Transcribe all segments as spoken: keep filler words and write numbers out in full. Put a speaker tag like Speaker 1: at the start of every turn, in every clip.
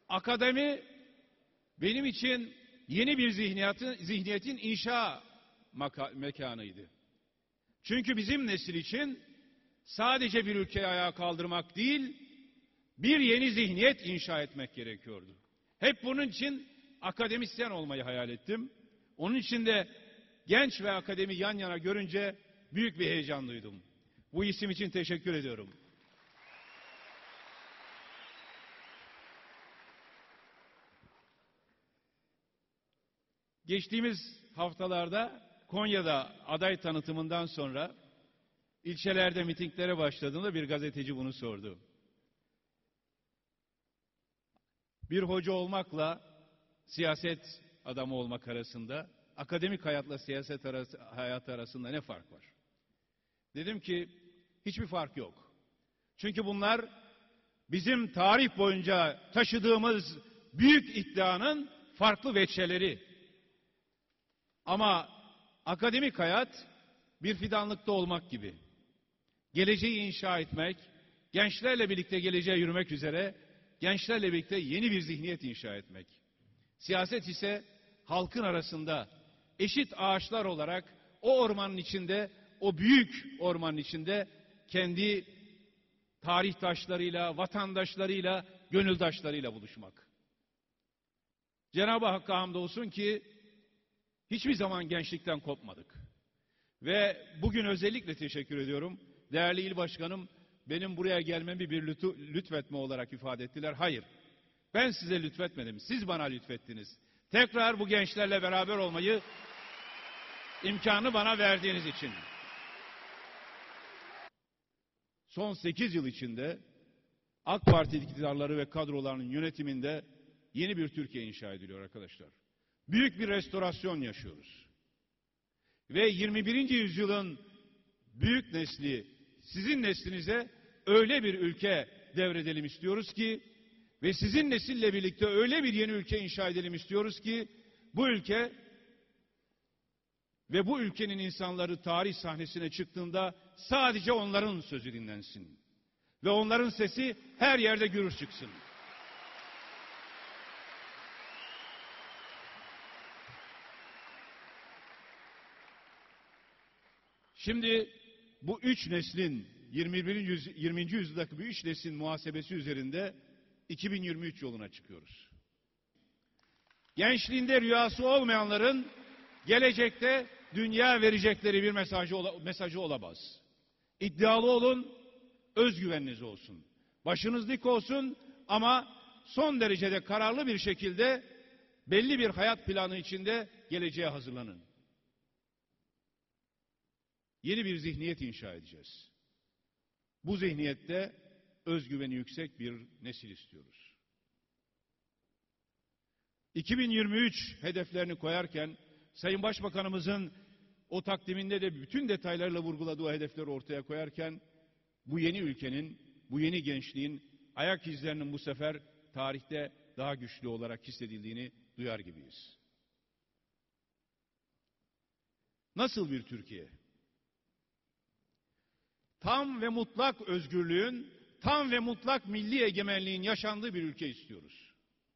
Speaker 1: Akademi benim için yeni bir zihniyetin, zihniyetin inşa mekanıydı. Çünkü bizim nesil için sadece bir ülkeyi ayağa kaldırmak değil, bir yeni zihniyet inşa etmek gerekiyordu. Hep bunun için akademisyen olmayı hayal ettim. Onun için de genç ve akademi yan yana görünce büyük bir heyecan duydum. Bu isim için teşekkür ediyorum. Geçtiğimiz haftalarda Konya'da aday tanıtımından sonra ilçelerde mitinglere başladığında bir gazeteci bunu sordu. Bir hoca olmakla siyaset adamı olmak arasında, akademik hayatla siyaset arası, hayatı arasında ne fark var? Dedim ki hiçbir fark yok. Çünkü bunlar bizim tarih boyunca taşıdığımız büyük iddianın farklı veçeleri. Ama akademik hayat bir fidanlıkta olmak gibi. Geleceği inşa etmek, gençlerle birlikte geleceğe yürümek üzere, gençlerle birlikte yeni bir zihniyet inşa etmek. Siyaset ise halkın arasında eşit ağaçlar olarak o ormanın içinde, o büyük ormanın içinde kendi tarih taşlarıyla, vatandaşlarıyla, gönüldaşlarıyla buluşmak. Cenab-ı Hakk'a hamdolsun ki hiçbir zaman gençlikten kopmadık. Ve bugün özellikle teşekkür ediyorum. Değerli il başkanım, benim buraya gelmemi bir lütfetme olarak ifade ettiler. Hayır, ben size lütfetmedim, siz bana lütfettiniz. Tekrar bu gençlerle beraber olmayı imkanı bana verdiğiniz için. Son sekiz yıl içinde AK Parti iktidarları ve kadrolarının yönetiminde yeni bir Türkiye inşa ediliyor arkadaşlar. Büyük bir restorasyon yaşıyoruz. Ve yirmi birinci yüzyılın büyük nesli, sizin neslinize öyle bir ülke devredelim istiyoruz ki ve sizin nesille birlikte öyle bir yeni ülke inşa edelim istiyoruz ki bu ülke ve bu ülkenin insanları tarih sahnesine çıktığında sadece onların sözü dinlensin. Ve onların sesi her yerde gürür çıksın. Şimdi bu üç neslin yirmi birinci yüz, yirminci yüzyıldaki bu üç neslin muhasebesi üzerinde iki bin yirmi üç yoluna çıkıyoruz. Gençliğinde rüyası olmayanların gelecekte dünya verecekleri bir mesajı, mesajı olamaz. İddialı olun, özgüveniniz olsun. Başınız dik olsun ama son derecede kararlı bir şekilde belli bir hayat planı içinde geleceğe hazırlanın. Yeni bir zihniyet inşa edeceğiz. Bu zihniyette özgüveni yüksek bir nesil istiyoruz. iki bin yirmi üç hedeflerini koyarken Sayın Başbakanımızın o takdiminde de bütün detaylarla vurguladığı hedefleri ortaya koyarken bu yeni ülkenin, bu yeni gençliğin ayak izlerinin bu sefer tarihte daha güçlü olarak hissedildiğini duyar gibiyiz. Nasıl bir Türkiye? Tam ve mutlak özgürlüğün, tam ve mutlak milli egemenliğin yaşandığı bir ülke istiyoruz.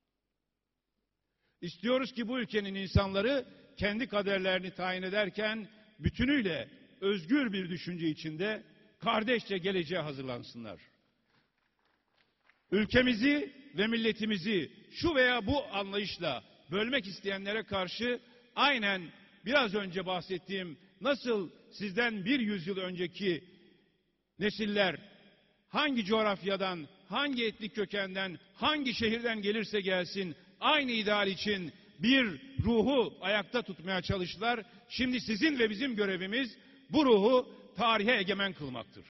Speaker 1: İstiyoruz ki bu ülkenin insanları kendi kaderlerini tayin ederken bütünüyle özgür bir düşünce içinde kardeşçe geleceğe hazırlansınlar. Ülkemizi ve milletimizi şu veya bu anlayışla bölmek isteyenlere karşı aynen biraz önce bahsettiğim nasıl sizden bir yüzyıl önceki nesiller hangi coğrafyadan, hangi etnik kökenden, hangi şehirden gelirse gelsin aynı ideal için bir ruhu ayakta tutmaya çalıştılar. Şimdi sizin ve bizim görevimiz bu ruhu tarihe egemen kılmaktır.